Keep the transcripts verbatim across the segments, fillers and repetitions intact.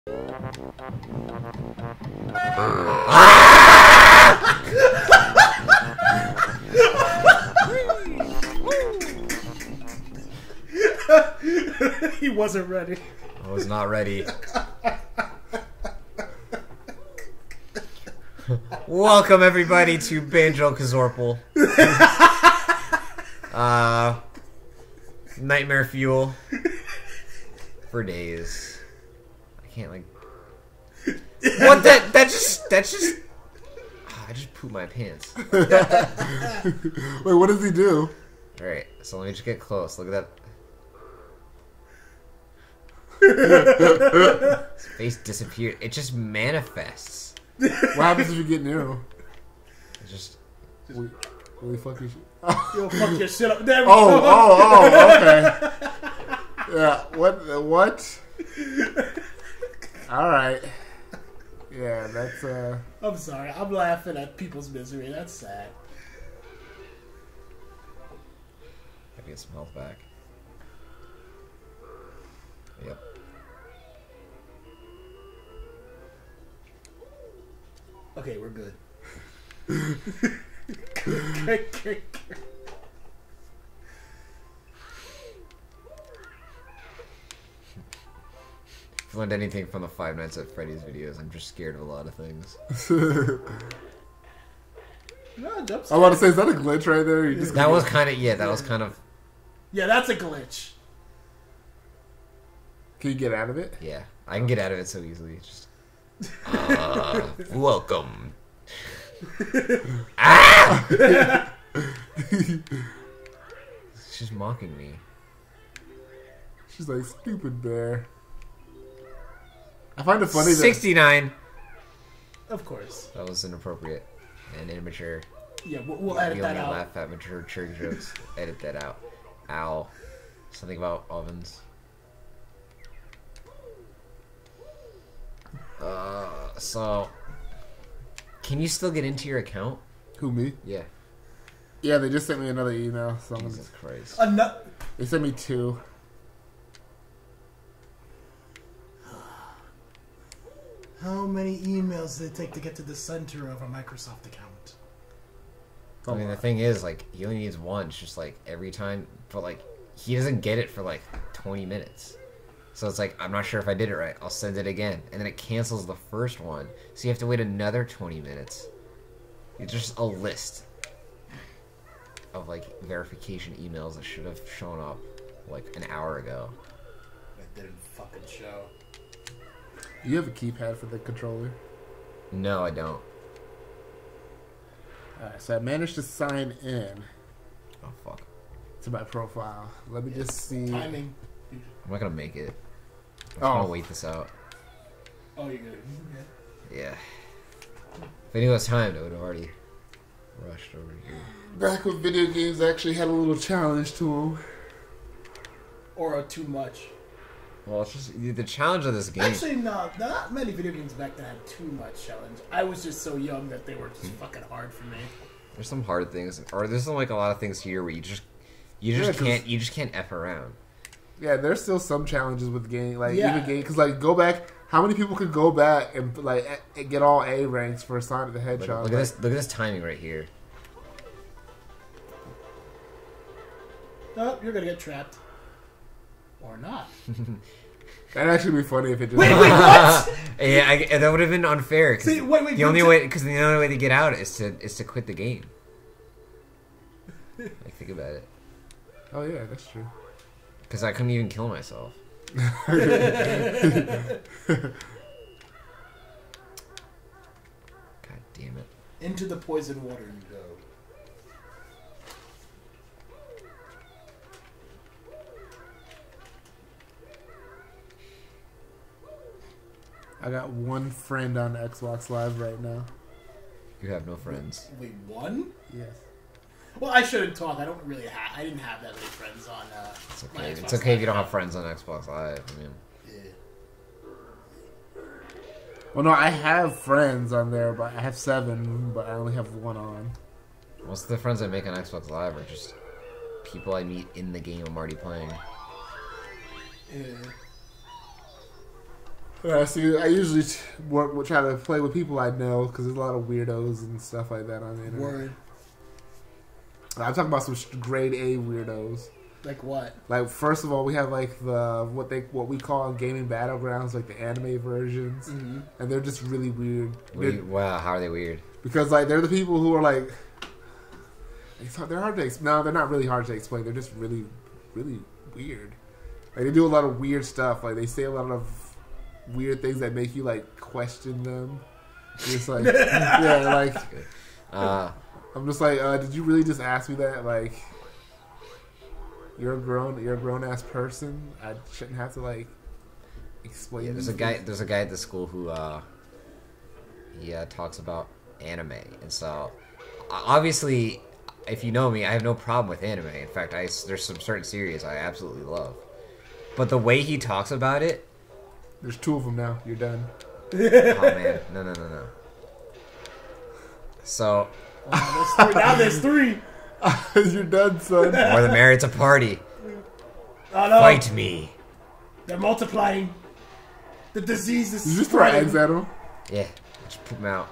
He wasn't ready. I was not ready. Welcome everybody to Banjo Kazooie. uh, Nightmare fuel for days. I can't like. What that? That just. That just. Oh, I just pooped my pants. Wait, what does he do? All right, so let me just get close. Look at that. His face disappeared. It just manifests. What happens if you get near him? It just. Will, will he fuck your shit? You'll fuck your shit up. There we oh, go. oh, oh, okay. Yeah, what? What? Alright. Yeah, that's, uh... I'm sorry. I'm laughing at people's misery. That's sad. I get some health back. Yep. Okay, we're good. good, good, good. If you learned anything from the Five Nights at Freddy's videos, I'm just scared of a lot of things. No, jump I want to say, is that a glitch right there? You just that was kind of, yeah, that was kind of... Yeah, that's a glitch. Can you get out of it? Yeah, I can get out of it so easily. Just... Uh, welcome. Ah! She's mocking me. She's like, stupid bear. I find it funny that... sixty-nine. Of course. That was inappropriate and immature. Yeah, we'll, we'll you, edit you that only out. laugh at mature church jokes. Edit that out. Ow. Something about ovens. Uh, so... Can you still get into your account? Who, me? Yeah. Yeah, they just sent me another email. So Jesus Christ. Ano- they sent me two. How many emails did it take to get to the center of a Microsoft account? I mean, the thing is, like, he only needs one. It's just, like, every time... But, like, he doesn't get it for, like, twenty minutes. So it's like, I'm not sure if I did it right. I'll send it again. And then it cancels the first one. So you have to wait another twenty minutes. It's just a list of, like, verification emails that should have shown up, like, an hour ago. It didn't fucking show. You have a keypad for the controller? No, I don't. Alright, so I managed to sign in. Oh, fuck. To my profile. Let me just see. Timing. I'm not gonna make it. I'm just Oh. gonna wait this out. Oh, you're good. Yeah. Yeah. If I knew it was timed, I would have already rushed over here. Back with video games, I actually had a little challenge to them. Or a too much. Well, it's just the challenge of this game. Actually, no, not many video games back then had too much challenge. I was just so young that they were just fucking hard for me. There's some hard things, or there's some like a lot of things here where you just, you just Yeah, can't, you just can't f around. Yeah, there's still some challenges with game, like Yeah. even game, because like go back. How many people could go back and like a- get all A ranks for Sonic the Look, Hedgehog? look at Like, this, look at this timing right here. Oh, you're gonna get trapped. Or not. that'd actually be funny if it just. Wait, wait, what? Yeah, I, that would have been unfair. 'Cause See, wait, wait, the only wait, way, because the only way to get out is to is to quit the game. Like, think about it. Oh yeah, that's true. Because I couldn't even kill myself. God damn it. Into the poison water you go. I got one friend on Xbox Live right now. You have no friends. Wait, one? Yes. Well, I shouldn't talk. I don't really have. I didn't have that many friends on. Uh, It's my okay. Xbox It's okay if you don't Live. have friends on Xbox Live. I mean, Yeah. Well, no, I have friends on there, but I have seven, but I only have one on. most of the friends I make on Xbox Live are just people I meet in the game I'm already playing. Yeah. Yeah, see, I usually t- work, will try to play with people I know because there's a lot of weirdos and stuff like that on the internet. Word. I'm talking about some grade A weirdos. Like what? Like first of all, we have like the what they what we call on gaming battlegrounds, like the anime versions, Mm-hmm. and they're just really weird. We, wow, how are they weird? Because like they're the people who are like, they're hard to explain. No, they're not really hard to explain. They're just really, really weird. Like they do a lot of weird stuff. Like they say a lot of weird things that make you like question them. Just like yeah, like Uh, I'm just like, uh, did you really just ask me that? Like, you're a grown, you're a grown ass person. I shouldn't have to like explain. yeah, there's a guy. There's a guy at the school who uh, he uh, talks about anime, and so obviously, if you know me, I have no problem with anime. In fact, I there's some certain series I absolutely love, but the way he talks about it. There's two of them now. You're done. Oh man, no, no, no, no. So. Oh, there's three. Now there's three. You're done, son. More the merrier, it's a party. Oh no! Fight me. They're multiplying. The disease is Did you just throw eggs at him? Yeah, just poop them out.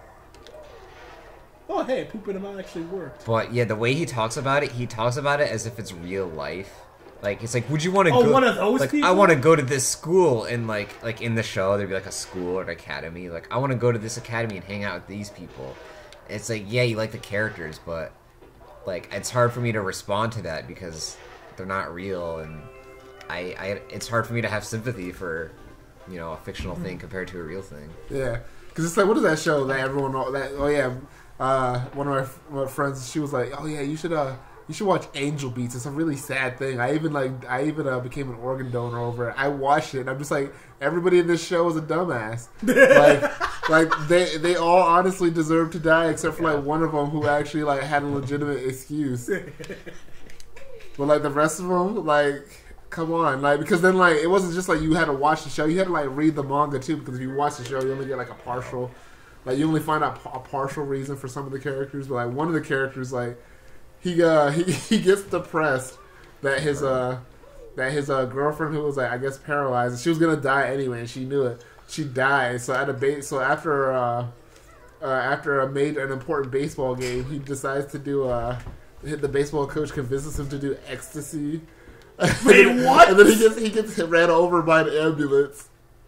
Oh hey, pooping them out actually worked. But yeah, the way he talks about it, he talks about it as if it's real life. Like it's like, would you want to Oh, go? one of those like, people? I want to go to this school, and like, like in the show, there'd be like a school or an academy. Like, I want to go to this academy and hang out with these people. It's like, yeah, you like the characters, but like, it's hard for me to respond to that because they're not real, and I, I, it's hard for me to have sympathy for, you know, a fictional thing compared to a real thing. Yeah, because it's like, what is that show that everyone? That oh yeah, uh, one of my, my friends, she was like, oh yeah, you should uh. You should watch Angel Beats. It's a really sad thing. I even like I even uh, became an organ donor over it. I watched it and I'm just like, everybody in this show is a dumbass. like like they they all honestly deserve to die except for like one of them who actually like had a legitimate excuse. But like the rest of them, like come on, like because then like it wasn't just like you had to watch the show. You had to like read the manga too because if you watch the show, you only get like a partial, like you only find out a partial reason for some of the characters. But like one of the characters, like. He uh he, he gets depressed that his uh that his uh girlfriend who was like I guess paralyzed and she was gonna die anyway and she knew it. She died. So at a ba- so after uh, uh after a made an important baseball game, he decides to do uh the baseball coach convinces him to do ecstasy. Wait, what? And then he gets he gets ran over by an ambulance.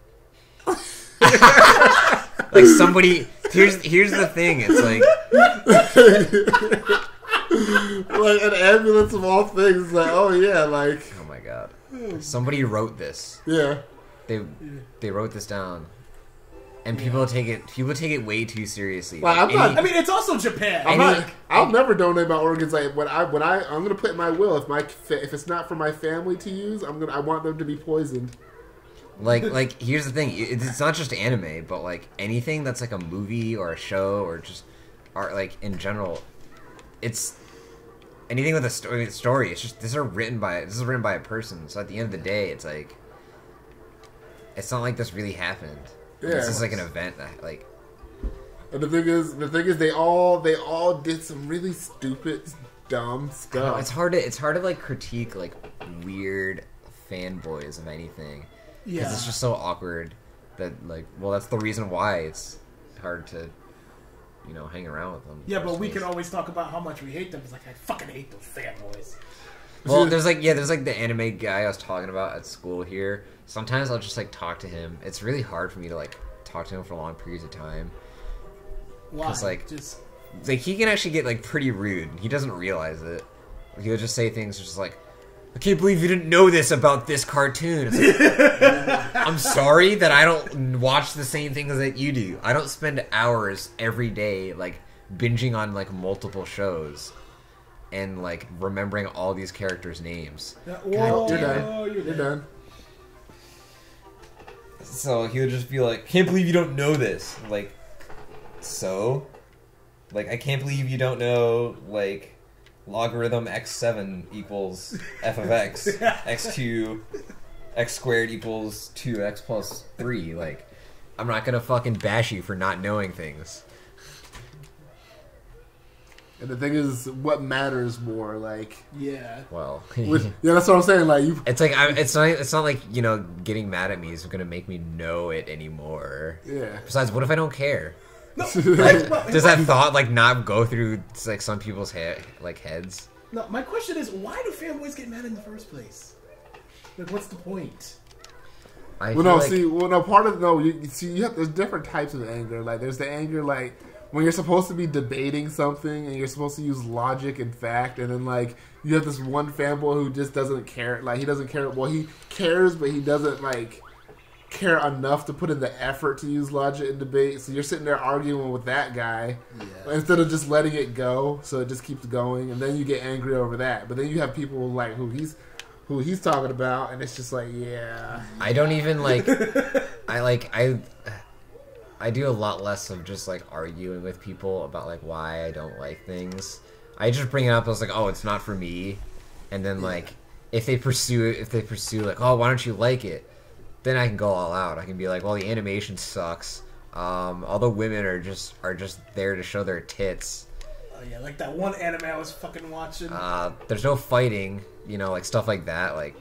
Like somebody here's here's the thing. It's like. Like an ambulance of all things, like oh yeah, like Oh my god! Somebody wrote this. yeah. They they wrote this down, and people yeah. take it people take it way too seriously. Like, like, I'm not, I mean, it's also Japan. I'm any, not, I'll never donate my organs. Like when I when I I'm gonna put in my will if my if it's not for my family to use, I'm gonna I want them to be poisoned. Like like here's the thing: it's not just anime, but like anything that's like a movie or a show or just art, like in general, it's. Anything with a story, story, it's just these are written by this is written by a person. So at the end of the day, it's like it's not like this really happened. Yeah, this is like an event that like. And the thing is, the thing is, they all they all did some really stupid, dumb stuff. It's hard to it's hard to like critique like weird fanboys of anything because Yeah. it's just so awkward that like well that's the reason why it's hard to. You know, hang around with them. Yeah, but we can always talk about how much we hate them. It's like, I fucking hate those fanboys. Well, there's like, yeah, there's like the anime guy I was talking about at school here. Sometimes I'll just like talk to him. It's really hard for me to like talk to him for long periods of time. Why? Because like, just... like he can actually get like pretty rude. He doesn't realize it. He'll just say things just like, I can't believe you didn't know this about this cartoon. It's like, I'm sorry that I don't watch the same things that you do. I don't spend hours every day like binging on like multiple shows and like remembering all these characters' names. Yeah, whoa, God, you're done. whoa, you're, You're done. done. So he would just be like, can't believe you don't know this. Like, so? Like, I can't believe you don't know, like... Logarithm x seven equals f of x, x two, x squared equals two x plus three. Like, I'm not gonna fucking bash you for not knowing things. And the thing is, what matters more? Like, yeah, well, with, yeah, that's what I'm saying. Like, you, it's like I, it's not, it's not like you know, getting mad at me is gonna make me know it anymore. yeah. Besides, what if I don't care? no, Like, my- does that thought like not go through like some people's head, like heads? no, my question is, why do fanboys get mad in the first place? Like, what's the point? I Well, feel no, like, see, well, no, part of no, you, you see, you have there's different types of anger. Like, there's the anger like when you're supposed to be debating something and you're supposed to use logic and fact, and then like you have this one fanboy who just doesn't care. Like, he doesn't care. Well, he cares, but he doesn't like care enough to put in the effort to use logic and debate. So you're sitting there arguing with that guy Yeah. instead of just letting it go. So it just keeps going, and then you get angry over that. But then you have people like who he's who he's talking about, and it's just like, yeah. I don't even like. I like I. I do a lot less of just like arguing with people about like why I don't like things. I just bring it up. I was like, oh, it's not for me, and then like if they pursue it, if they pursue like, oh, why don't you like it? Then I can go all out. I can be like, well, the animation sucks. Um, all the women are just are just there to show their tits. Oh yeah, like that one anime I was fucking watching. Uh, there's no fighting, you know, like stuff like that. Like,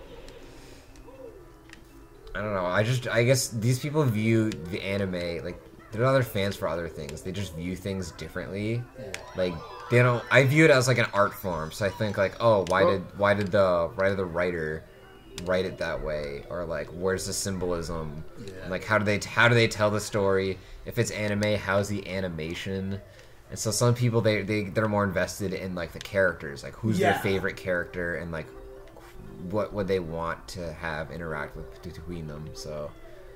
I don't know. I just, I guess these people view the anime like they're other fans for other things. They just view things differently. Yeah. Like they don't. I view it as like an art form. So I think like, oh, why Well- did why did the why did the writer write it that way, or like where's the symbolism? Yeah. Like how do they how do they tell the story? If it's anime, how's the animation? And so some people they they they're more invested in like the characters, like who's Yeah. their favorite character and like what would they want to have interact with between them. So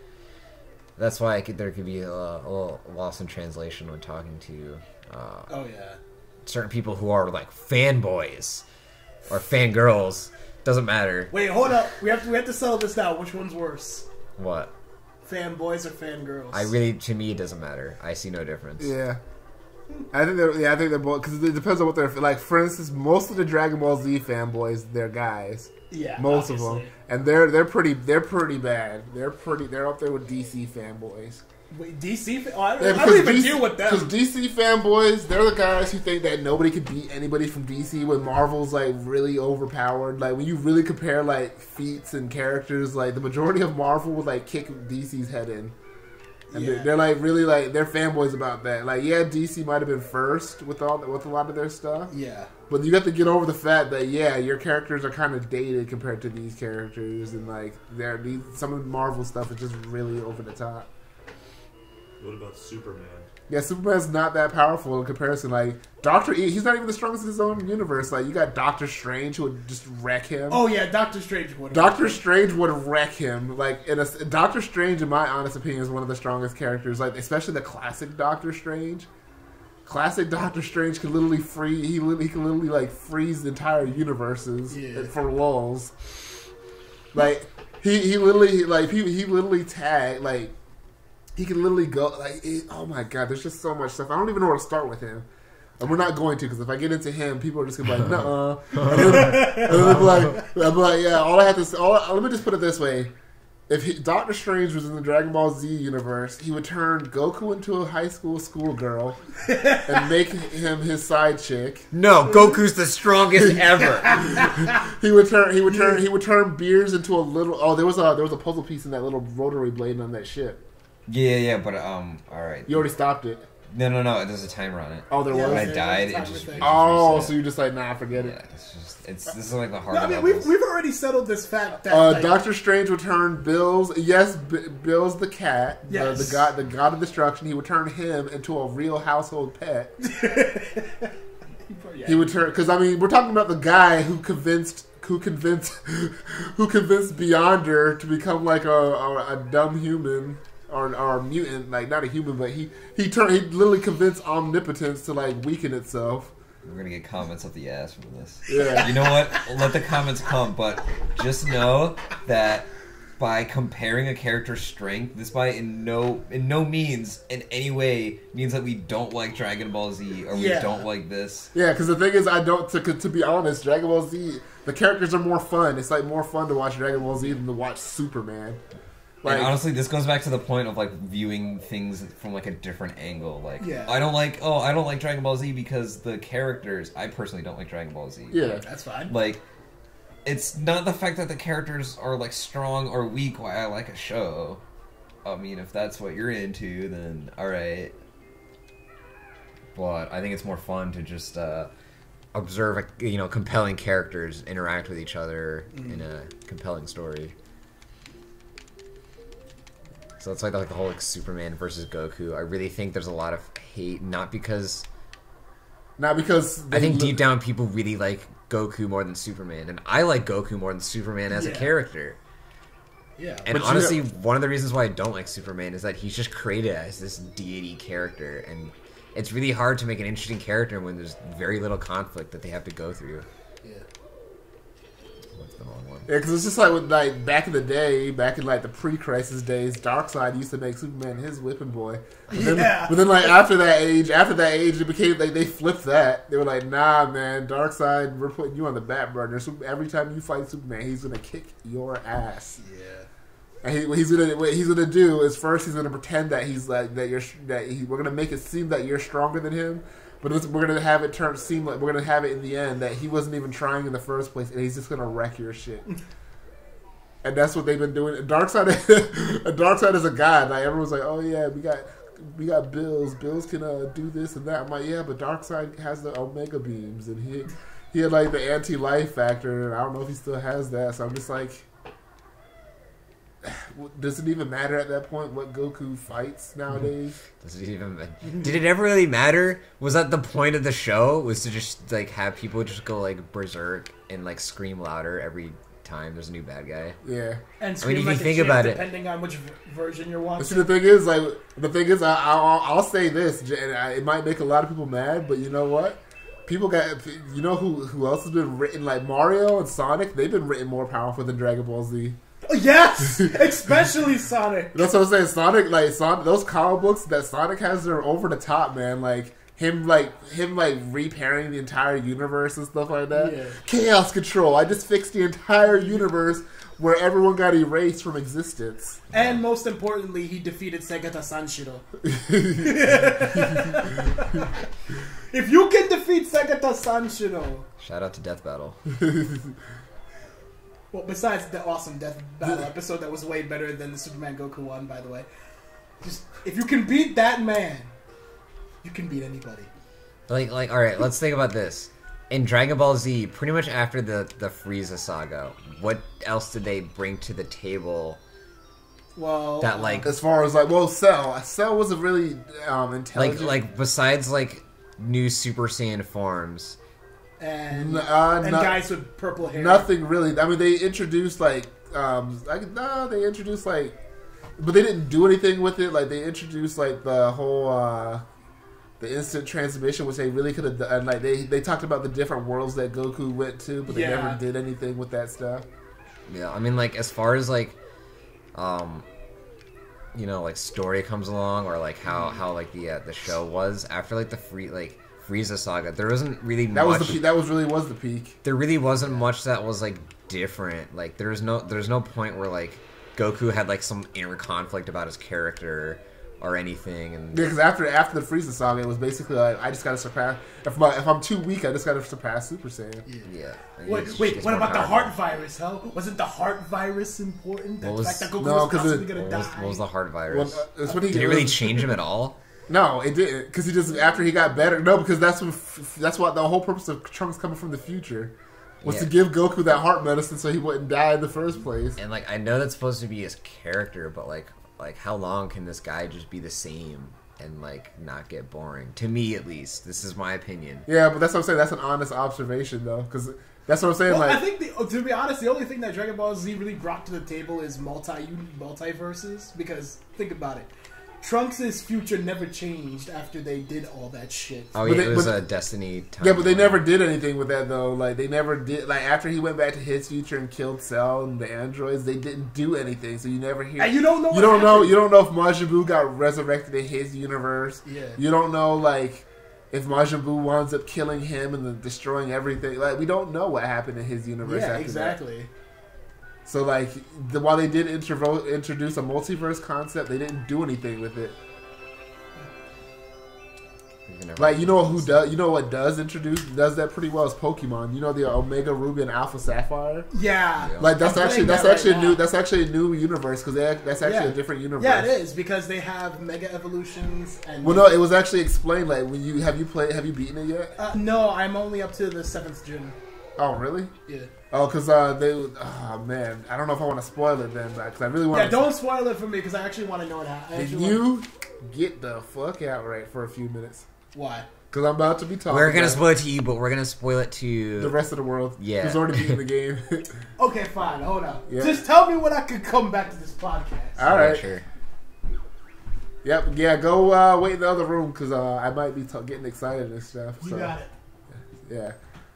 that's why I could, there could be a, a little loss in translation when talking to uh, Oh yeah. certain people who are like fanboys or fangirls. Doesn't matter. Wait, hold up. We have to we have to settle this now. Which one's worse? What? Fanboys or fangirls? I really, to me, it doesn't matter. I see no difference. Yeah. I think they're yeah I think they're both because it depends on what they're like. For instance, most of the Dragon Ball Z fanboys, they're guys. Yeah. Most of obviously. them, and they're they're pretty they're pretty bad. They're pretty they're up there with D C fanboys. Wait, D C? Fa- oh, I, Yeah, I don't even D C deal with Because them. D C fanboys, they're the guys who think that nobody could beat anybody from D C when Marvel's like really overpowered. Like when you really compare like feats and characters, like the majority of Marvel would like kick D C's head in. And Yeah. they're, they're like really like they're fanboys about that. Like yeah, D C might have been first with all with a lot of their stuff, Yeah. but you have to get over the fact that yeah, your characters are kind of dated compared to these characters, and like they're these some of the Marvel stuff is just really over the top. What about Superman? Yeah, Superman's not that powerful in comparison. Like Doctor E, he's not even the strongest in his own universe. Like you got Doctor Strange who would just wreck him. Oh yeah, Doctor Strange would. Doctor Strange would wreck him. Like in a, Doctor Strange, in my honest opinion, is one of the strongest characters. Like especially the classic Doctor Strange. Classic Doctor Strange could literally free. He literally, he can literally like freeze the entire universes Yeah. for lulls. Like he he literally like he he literally tag like. He can literally go like, it, oh my god! There's just so much stuff. I don't even know where to start with him, and we're not going to because if I get into him, people are just gonna be like, "Nuh-uh," and then, and then they'll be like, "I'll be like, yeah." All I have to say, all, let me just put it this way: if he, Doctor Strange was in the Dragon Ball Z universe, he would turn Goku into a high school schoolgirl and make him his side chick. No, Goku's the strongest ever. He would turn, he would turn, he would turn Beers into a little. Oh, there was a there was a puzzle piece in that little rotary blade on that ship. Yeah, yeah, but um, all right. You already stopped it. No, no, no. There's a timer on it. Oh, there Yeah, was. When I yeah, died, it that's just, it everything. just Oh, reset. so you're just like, nah, forget Yeah, it. it's just it's this is like the hard No, I mean levels. we've we've already settled this fact that Uh, like, Doctor Strange would turn Bill's yes, B- Bill's the cat, Yes. the, the god, the god of destruction. He would turn him into a real household pet. yeah. He would turn because I mean we're talking about the guy who convinced who convinced who convinced Beyonder to become like a, a, a dumb human. Or, or a mutant, like not a human, but he he turned he literally convinced omnipotence to like weaken itself. We're gonna get comments up the ass from this. Yeah. You know what? Let the comments come, but just know that by comparing a character's strength, this by in no in no means in any way means that we don't like Dragon Ball Z or we Yeah. don't like this. Yeah, because the thing is, I don't. To, to be honest, Dragon Ball Z, the characters are more fun. It's like more fun to watch Dragon Ball Z than to watch Superman. Like, and honestly, this goes back to the point of like viewing things from like a different angle. Like, Yeah. I don't like, oh, I don't like Dragon Ball Z because the characters. I personally don't like Dragon Ball Z. yeah, That's fine. Like, it's not the fact that the characters are like strong or weak why I like a show. I mean, if that's what you're into, then all right. But I think it's more fun to just uh, observe, you know, compelling characters interact with each other mm. in a compelling story. So it's like the, like the whole like Superman versus Goku. I really think there's a lot of hate, not because, not because I think deep down people really like Goku more than Superman, and I like Goku more than Superman as yeah. a character. Yeah, and but honestly, you know, one of the reasons why I don't like Superman is that he's just created as this deity character, and it's really hard to make an interesting character when there's very little conflict that they have to go through. Yeah. That's the wrong one. Yeah, because it's just like with, like back in the day, back in like the pre-crisis days, Darkseid used to make Superman his whipping boy. But then, yeah. but then like after that age, after that age, it became like they flipped that. They were like, "Nah, man, Darkseid, we're putting you on the back burner. So every time you fight Superman, he's gonna kick your ass." Yeah. And he, what he's gonna what he's gonna do is first he's gonna pretend that he's like that you're that he, we're gonna make it seem that you're stronger than him, but it's, we're gonna have it turn seem like we're gonna have it in the end that he wasn't even trying in the first place, and he's just gonna wreck your shit. And that's what they've been doing. Darkseid, Darkseid is a god. Like everyone's like, oh yeah, we got we got Bills. Bills can uh, do this and that. I'm like, yeah, but Darkseid has the Omega beams, and he he had like the anti-life factor, and I don't know if he still has that. So I'm just like. Does it even matter at that point what Goku fights nowadays? Does it even? Did it ever really matter? Was that the point of the show? Was to just like have people just go like berserk and like scream louder every time there's a new bad guy? Yeah. And I mean, if like you think shit, about it, depending on which v- version you're watching. See, the thing is, like, the thing is, I, I'll, I'll say this, and I, it might make a lot of people mad, but you know what? People got, you know who who else has been written like Mario and Sonic? They've been written more powerful than Dragon Ball Z. Yes, especially Sonic. That's what I'm saying. Sonic, like Sonic, those comic books that Sonic has are over the top, man. Like him, like him, like repairing the entire universe and stuff like that. Yeah. Chaos control. I just fixed the entire universe where everyone got erased from existence. And most importantly, he defeated Segata Sanshiro. If you can defeat Segata Sanshiro, shout out to Death Battle. well, besides the awesome Death Battle episode that was way better than the Superman Goku one, by the way. Just if you can beat that man, you can beat anybody. Like, like, all right, let's think about this. In Dragon Ball Z, pretty much after the the Frieza saga, what else did they bring to the table? Well, that like as far as like, well, Cell, Cell was a really um, intelligent. Like, like besides like new Super Saiyan forms. And, uh, and not, guys with purple hair. Nothing really. I mean, they introduced like, um, like no, they introduced like, but they didn't do anything with it. Like they introduced like the whole, uh, the instant transmission, which they really could have done. Like they they talked about the different worlds that Goku went to, but they yeah. never did anything with that stuff. Yeah, I mean, like as far as like, um, you know, like story comes along, or like how how like the uh, the show was after like the free like. Frieza saga. There wasn't really that much. was the pe- that was really was the peak. There really wasn't much that was like different. Like there's no there's no point where like Goku had like some inner conflict about his character or anything. And yeah, because after after the Frieza saga, it was basically like I just gotta surpass. If my if I'm too weak, I just gotta surpass Super Saiyan. Yeah. yeah. Wait, wait what about powerful. the heart virus? Huh? Wasn't the heart virus important? The what was, fact that Goku no, was possibly it, gonna what die. Was, what was the heart virus? Well, uh, what he, Did it really change him at all? No, it didn't. Because he just after he got better. No, because that's what that's what the whole purpose of Trunks coming from the future was yeah. to give Goku that heart medicine so he wouldn't die in the first place. And like I know that's supposed to be his character, but like like how long can this guy just be the same and like not get boring? To me, at least, this is my opinion. Yeah, but that's what I'm saying. That's an honest observation, though, because that's what I'm saying. Well, like I think the, to be honest, the only thing that Dragon Ball Z really brought to the table is multi multiverses. Because think about it. Trunks' future never changed after they did all that shit. Oh but yeah, they, it was but, a Destiny time. Yeah, but they never did anything with that though. Like they never did. Like after he went back to his future and killed Cell and the androids, they didn't do anything. So you never hear. And you don't know. You what don't know. happened. You don't know if Majin Buu got resurrected in his universe. Yeah. You don't know like if Majin Buu winds up killing him and then destroying everything. Like we don't know what happened in his universe. Yeah, after exactly. That. So like, the, while they did introvo- introduce a multiverse concept, they didn't do anything with it. Like, you know who does? You know what does introduce does that pretty well is Pokemon. You know the Omega Ruby and Alpha Sapphire. Yeah, like that's I'm actually that's that actually right a new now. that's actually a new universe because that's actually Yeah. a different universe. Yeah, it is because they have Mega Evolutions and. Well, no, it was actually explained. Like, when you have you played, have you beaten it yet? Uh, no, I'm only up to the seventh gym. Oh, really? Yeah. Oh, because uh, they. Oh man, I don't know if I want to spoil it then, because I really want. Yeah, don't spoil it for me because I actually want to know what happened. Did you get the fuck out right for a few minutes? Why? Because I'm about to be talking. We're gonna spoil it to you, but we're gonna spoil it to the rest of the world. Yeah, who's already beaten the game. Okay, fine. Hold on. Yeah. Just tell me when I could come back to this podcast. All right. Sure. Yep. Yeah. Go uh, wait in the other room because uh, I might be t- getting excited and stuff. You so. got it. Yeah.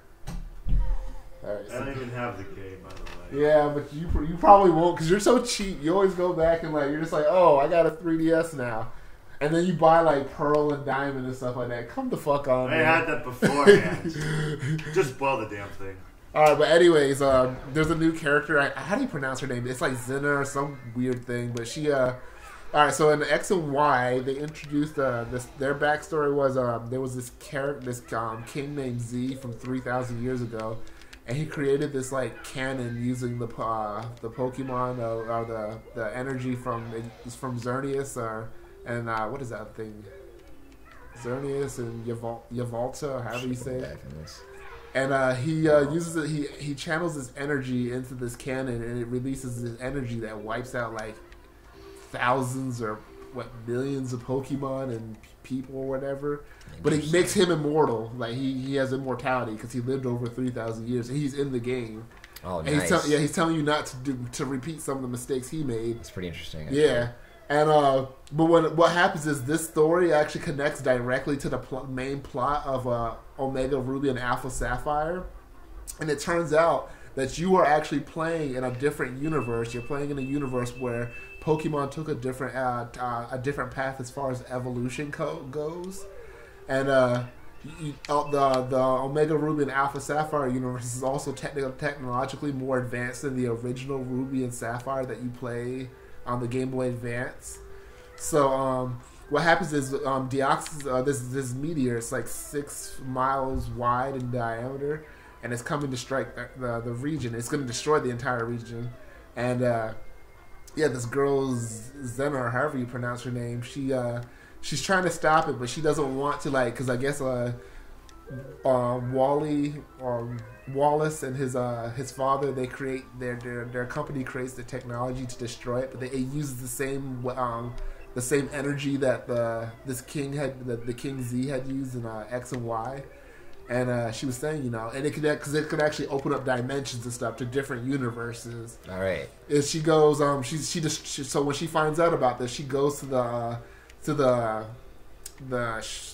All right. I So. don't even have the game, by the way. Yeah, but you you probably won't because you're so cheap. You always go back and like you're just like, oh, I got a three D S now. And then you buy like Pearl and Diamond and stuff like that. Come the fuck on, I man. had that beforehand. Just spoil the damn thing. All right, but anyways, um, there's a new character. I, how do you pronounce her name? It's like Zena or some weird thing. But she, uh, all right. So in X and Y, they introduced uh, this. Their backstory was um, there was this character, this um, king named Z from three thousand years ago, and he created this like cannon using the uh, the Pokemon uh, or the the energy from it's from Xerneas or. And uh, what is that thing? Xerneas and Yval- Yvalta, however you say it. And uh, he uh, uses it. He he channels this energy into this cannon, and it releases this energy that wipes out like thousands or what millions of Pokemon and people or whatever. But it makes him immortal. Like he, he has immortality because he lived over three thousand years, and he's in the game. Oh, and nice. He's tell- yeah, he's telling you not to do to repeat some of the mistakes he made. That's pretty interesting. Actually. Yeah. And uh, but what what happens is this story actually connects directly to the pl- main plot of uh, Omega Ruby and Alpha Sapphire, and it turns out that you are actually playing in a different universe. You're playing in a universe where Pokemon took a different uh, uh, a different path as far as evolution co- goes, and uh, you, uh, the the Omega Ruby and Alpha Sapphire universe is also techni- technologically more advanced than the original Ruby and Sapphire that you play on the Game Boy Advance. So um, what happens is um, Deoxys, uh, this this meteor, it's like six miles wide in diameter, and it's coming to strike the, the, the region. It's going to destroy the entire region. And uh, yeah, this girl Zena, or however you pronounce her name, she uh, she's trying to stop it, but she doesn't want to, like, because I guess uh, uh, Wally um, Wallace and his uh, his father, they create their, their their company creates the technology to destroy it, but they, it uses the same um, the same energy that the this king had that the King Z had used in uh, X and Y. And uh, she was saying, you know, and it could because it could actually open up dimensions and stuff to different universes. All right. And she goes, um, she she just she, so when she finds out about this, she goes to the uh, to the the sh-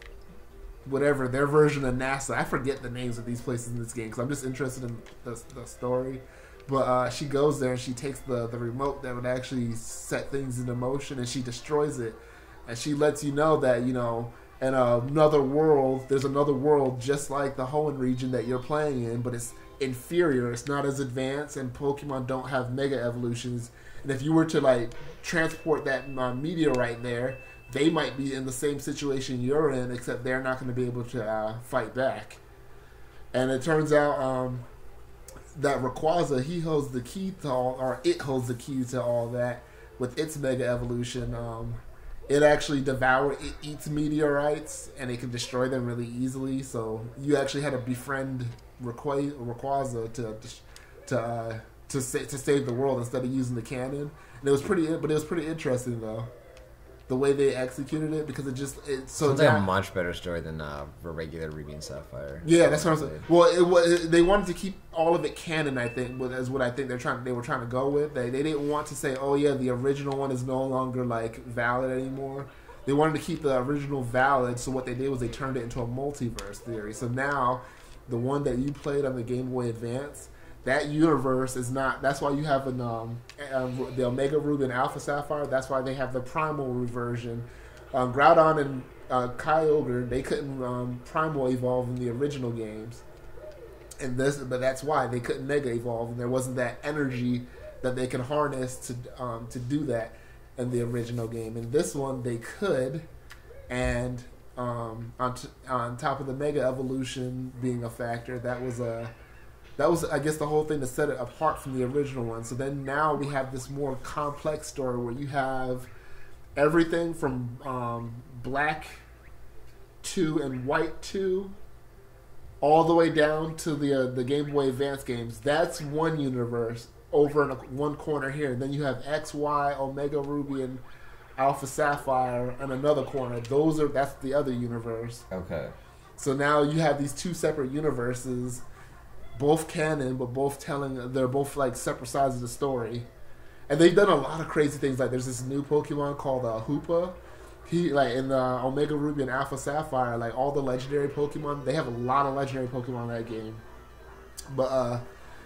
whatever their version of NASA. I forget the names of these places in this game because I'm just interested in the, the story. But uh, she goes there and she takes the the remote that would actually set things into motion, and she destroys it, and she lets you know that, you know. And uh, another world, there's another world just like the Hoenn region that you're playing in, but it's inferior. It's not as advanced, and Pokemon don't have Mega Evolutions. And if you were to like transport that uh, meteorite there, they might be in the same situation you're in, except they're not going to be able to uh, fight back. And it turns out um, that Rayquaza, he holds the key to all, or it holds the key to all that with its Mega Evolution. Um, It actually devours, it eats meteorites, and it can destroy them really easily. So you actually had to befriend Rayqu- Rayquaza to to uh, to sa- to save the world instead of using the cannon. And it was pretty, but it was pretty interesting though, the way they executed it, because it just it so Sounds like now, a much better story than uh, a regular Ruby and Sapphire. yeah, that's what I'm saying. Well, it was they wanted to keep all of it canon. I think, with as what I think they're trying. They were trying to go with. They they didn't want to say, oh yeah, the original one is no longer like valid anymore. They wanted to keep the original valid. So what they did was they turned it into a multiverse theory. So now, the one that you played on the Game Boy Advance, that universe is not. That's why you have an um, uh, the Omega Ruby and Alpha Sapphire. That's why they have the primal version. Um, Groudon and uh, Kyogre, they couldn't um, primal evolve in the original games. And this, but that's why they couldn't Mega Evolve, and there wasn't that energy that they can harness to um, to do that in the original game. In this one, they could, and um, on t- on top of the Mega Evolution being a factor, that was a that was I guess the whole thing to set it apart from the original one. So then now we have this more complex story where you have everything from um, Black two and White two all the way down to the uh, the Game Boy Advance games. That's one universe over in a, one corner here. And then you have X, Y, Omega Ruby, and Alpha Sapphire in another corner. Those are that's the other universe. Okay. So now you have these two separate universes, both canon, but both telling. They're both like separate sides of the story. And they've done a lot of crazy things. Like there's this new Pokemon called uh, Hoopa. He like in uh, Omega Ruby and Alpha Sapphire, like all the legendary Pokemon. They have a lot of legendary Pokemon in that game, but uh,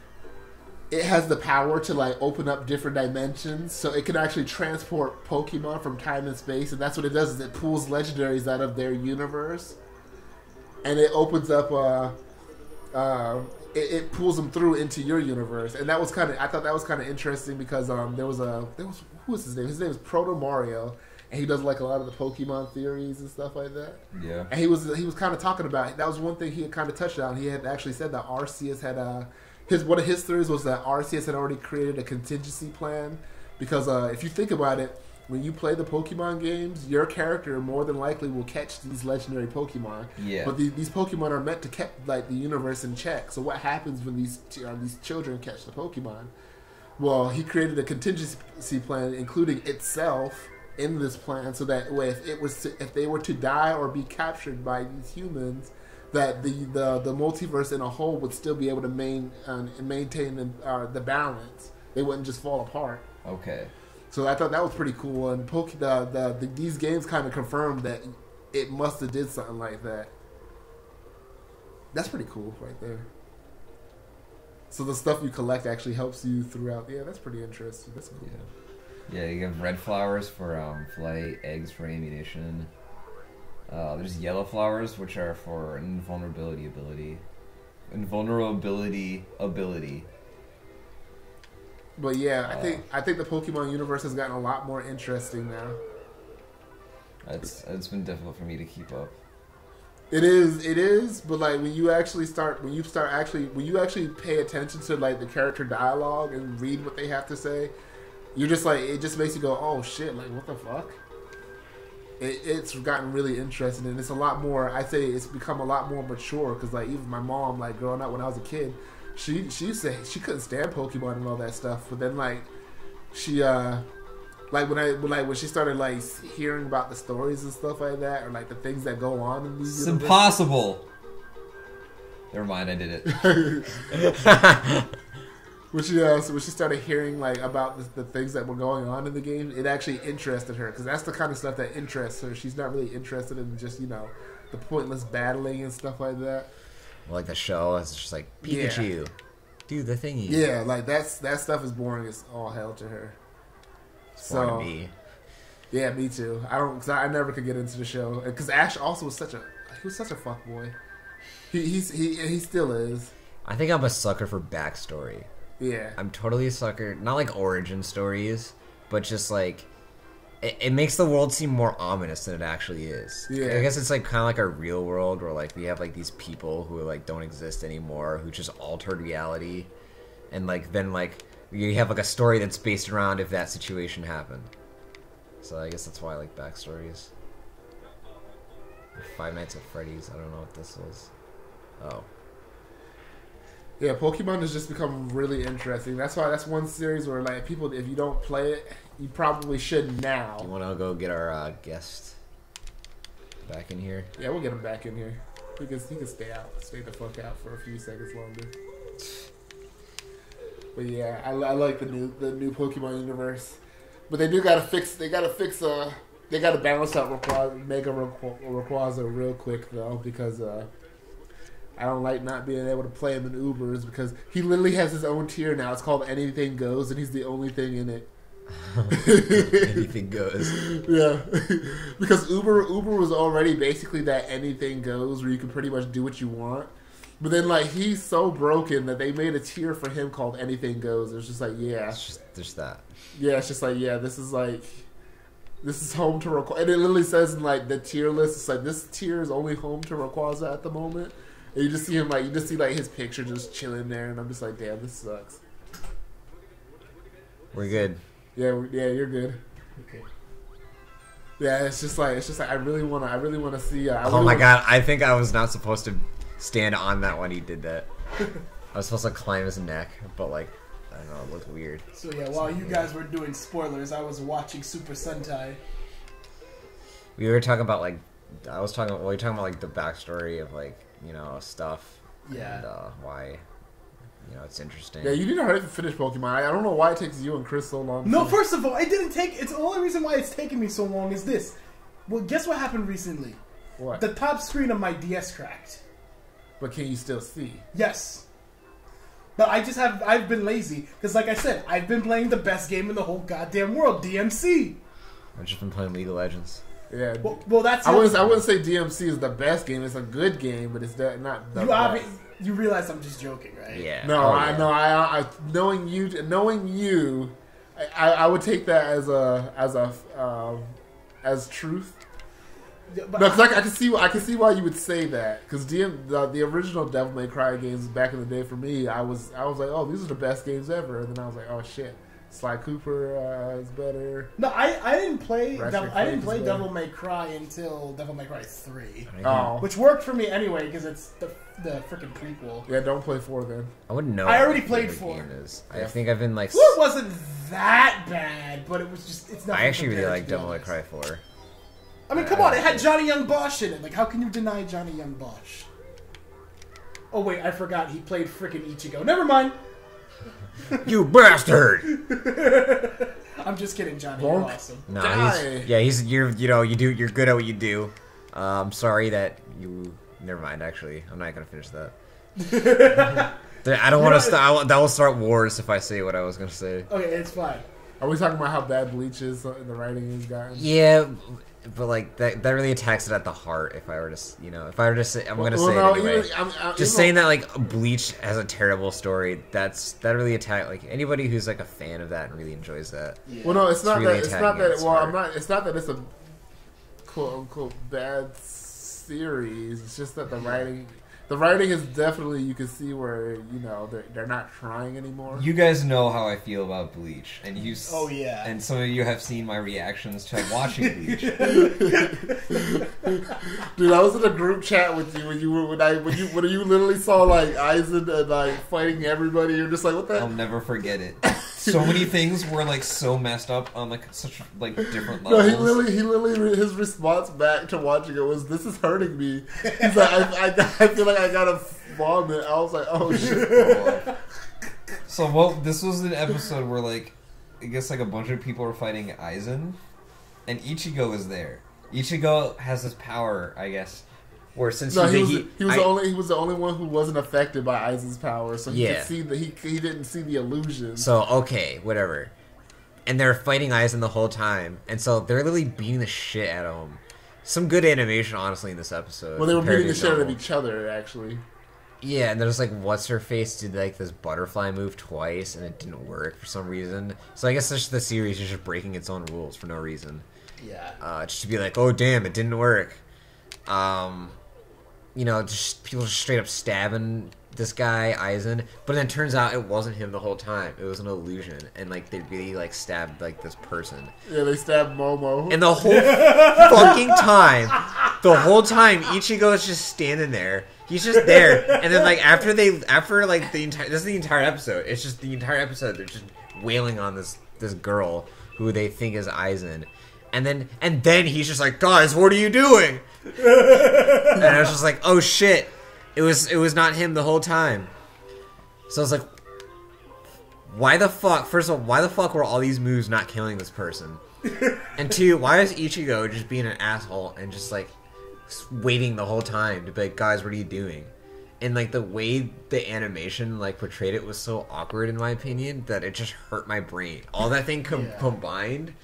it has the power to like open up different dimensions, so it can actually transport Pokemon from time and space. And that's what it does: is it pulls legendaries out of their universe, and it opens up. Uh, uh, it, it pulls them through into your universe, and that was kind of. I thought that was kind of interesting because um, there was a there was who was his name? His name is Proto Mario. And he does like a lot of the Pokemon theories and stuff like that. Yeah. And he was he was kind of talking about that was one thing he had kind of touched on. He had actually said that Arceus had uh his one of his theories was that Arceus had already created a contingency plan because uh, if you think about it, when you play the Pokemon games, your character more than likely will catch these legendary Pokemon. Yeah. But the, these Pokemon are meant to keep like the universe in check. So what happens when these uh, these children catch the Pokemon? Well, he created a contingency plan, including itself. In this plan, so that way, if it was, to, if they were to die or be captured by these humans, that the the, the multiverse in a whole would still be able to main uh, maintain the, uh, the balance. They wouldn't just fall apart. Okay. So I thought that was pretty cool, and Poke, the, the, the these games kind of confirmed that it must have did something like that. That's pretty cool, right there. So the stuff you collect actually helps you throughout. Yeah, that's pretty interesting. That's cool. Yeah. Yeah, you have red flowers for um, flight, eggs for ammunition. Uh, there's yellow flowers, which are for invulnerability ability. Invulnerability ability. But yeah, I uh, think I think the Pokemon universe has gotten a lot more interesting now. It's it's been difficult for me to keep up. It is, it is, but like when you actually start, when you start actually, when you actually pay attention to like the character dialogue and read what they have to say. You're just like, it just makes you go, oh shit, like what the fuck? It, it's gotten really interesting, and it's a lot more, I'd say it's become a lot more mature, because like even my mom, like growing up when I was a kid, she she used to, she couldn't stand Pokemon and all that stuff, but then like, she, uh, like when I, when, like when she started like hearing about the stories and stuff like that, or like the things that go on in these It's universes. impossible! Never mind, I did it. When she, uh, so when she started hearing like about the, the things that were going on in the game, it actually interested her because that's the kind of stuff that interests her. She's not really interested in just you know the pointless battling and stuff like that. Well, like the show, it's just like Pikachu, Yeah. do the thingy. Yeah, like that's that stuff is boring as all hell to her. It's So boring to me. yeah, me too. I don't, cause I, I never could get into the show because Ash also was such a he was such a fuckboy. He he's he he still is. I think I'm a sucker for backstory. Yeah. I'm totally a sucker. Not like origin stories, but just like it, it makes the world seem more ominous than it actually is. Yeah. I guess it's like kind of like our real world where like we have like these people who like don't exist anymore who just altered reality, and like then like you have like a story that's based around if that situation happened. So I guess that's why I like backstories. Five Nights at Freddy's. I don't know what this is. Oh. Yeah, Pokemon has just become really interesting. That's why that's one series where like people, if you don't play it, you probably should now. Do you want to go get our uh, guest back in here? Yeah, we'll get him back in here. He can he can stay out, stay the fuck out for a few seconds longer. But yeah, I, I like the new the new Pokemon universe. But they do gotta fix. They gotta fix. Uh, they gotta balance out Rayquaza, Mega Rayquaza real quick though, because uh. I don't like not being able to play him in Ubers because he literally has his own tier now. It's called Anything Goes, and he's the only thing in it. Anything goes. Yeah, because Uber Uber was already basically that anything goes, where you can pretty much do what you want. But then, like, he's so broken that they made a tier for him called Anything Goes. It's just like, yeah. It's just, there's that. Yeah, it's just like, yeah, this is like, this is home to Rayquaza. And it literally says in, like, the tier list, it's like, this tier is only home to Rayquaza at the moment. And you just see him, like, you just see, like, his picture just chilling there. And I'm just like, damn, this sucks. We're good. Yeah, yeah, you're good. Okay. Yeah, it's just like, it's just like, I really want to, I really want to see. Uh, I Oh really my wanna, god, I think I was not supposed to stand on that when he did that. I was supposed to climb his neck, but like, I don't know, it looked weird. So yeah, while you guys were doing spoilers, I was watching Super Sentai. We were talking about like, I was talking, well, we were talking about like the backstory of like, you know, stuff. Yeah. And uh, why, you know, it's interesting. Yeah, you need to hurry to finish Pokemon. I, I don't know why it takes you and Chris so long. No, to- first of all, it didn't take. It's the only reason why it's taken me so long is this. Well, guess what happened recently? What? The top screen of my D S cracked. But can you still see? Yes. But I just have. I've been lazy because, like I said, I've been playing the best game in the whole goddamn world, D M C. I've just been playing League of Legends. Yeah. Well, well that's. I wouldn't. I wouldn't say D M C is the best game. It's a good game, but it's that not the You, best. obvi- you realize I'm just joking, right? Yeah. No, Oh, I yeah. know. I, I knowing you, knowing you, I, I would take that as a as a um, as truth. Yeah, but No, because I, I can see I can see why you would say that. Because the, the original Devil May Cry games back in the day for me, I was I was like, oh, these are the best games ever, and then I was like, oh shit, Sly Cooper uh, is better. no, I, I didn't play. Ratchet Devil, I didn't Clank play is Devil May Cry until Devil May Cry three, Oh, which worked for me anyway because it's the the freaking prequel. yeah, don't play four then. I wouldn't know. I already what played the four. game is. Yeah. I think I've been like. Four wasn't that bad, but it was just it's not. I actually really like Devil May Cry four. I mean, come on, it had Johnny Young Bosch in it. Like, how can you deny Johnny Young Bosch? Oh wait, I forgot he played frickin' Ichigo. Never mind. You bastard! I'm just kidding, Johnny. Bonk. You're awesome. No, Die. he's yeah, he's you're you know you do you're good at what you do. Uh, I'm sorry that you. Never mind. Actually, I'm not gonna finish that. I don't want to start. That will start wars if I say what I was gonna say. Okay, it's fine. Are we talking about how bad Bleach is uh, the writing has gotten? Yeah, but like that that really attacks it at the heart. If I were to, s- you know, if I were to say, I'm gonna Well, say no, it anyway. even- I'm- I'm- Just even- saying that like Bleach has a terrible story. That's that really attack like anybody who's like a fan of that and really enjoys that. Yeah. Well, no, it's, It's not really that. It's attacking not at that. its Well, I'm heart. not. It's not that it's a quote unquote bad series. It's just that the writing, the writing is definitely you can see where you know they're they're not trying anymore. You guys know how I feel about Bleach, and you. s- Oh, yeah. And some of you have seen my reactions to watching Bleach. Dude, I was in a group chat with you when you were when I when you when you literally saw like Aizen and like fighting everybody. You're just like, what the? I'll never forget it. So many things were like so messed up on like such like different No, levels. he literally, he literally, his response back to watching it was, "This is hurting me." He's like, I, I, I feel like I gotta vomit. I was like, oh shit. So well, this was an episode where like I guess like a bunch of people were fighting Aizen, and Ichigo is there. Ichigo has this power, I guess, where since No, he, he was, he, he was I- the only, he was the only one who wasn't affected by Aizen's power, so he Yeah. could see the he, he didn't see the illusion. So okay, whatever. And they're fighting Aizen the whole time, and so they're literally beating the shit out of him. Some good animation, honestly, in this episode. well, they were compared beating the to shit out of normal. each other, actually. Yeah, and there's like what's her face did like this butterfly move twice, and it didn't work for some reason. So I guess this, the series is just breaking its own rules for no reason. Yeah. Uh, just to be like, oh damn, it didn't work. Um, you know, just people just straight up stabbing this guy Aizen, but then it turns out it wasn't him the whole time. It was an illusion, and like they really like stabbed like this person. Yeah, they stabbed Momo. And the whole fucking time, the whole time, Ichigo is just standing there. He's just there, and then like after they, after like the entire, this is the entire episode. It's just the entire episode. They're just wailing on this this girl who they think is Aizen, and then and then he's just like, guys, what are you doing? And I was just like, oh shit, it was it was not him the whole time. So I was like, why the fuck? First of all, why the fuck were all these moves not killing this person? And two, why is Ichigo just being an asshole and just like waiting the whole time to be like, guys, what are you doing? And like the way the animation like portrayed it was so awkward in my opinion that it just hurt my brain. All that thing com- Yeah. combined.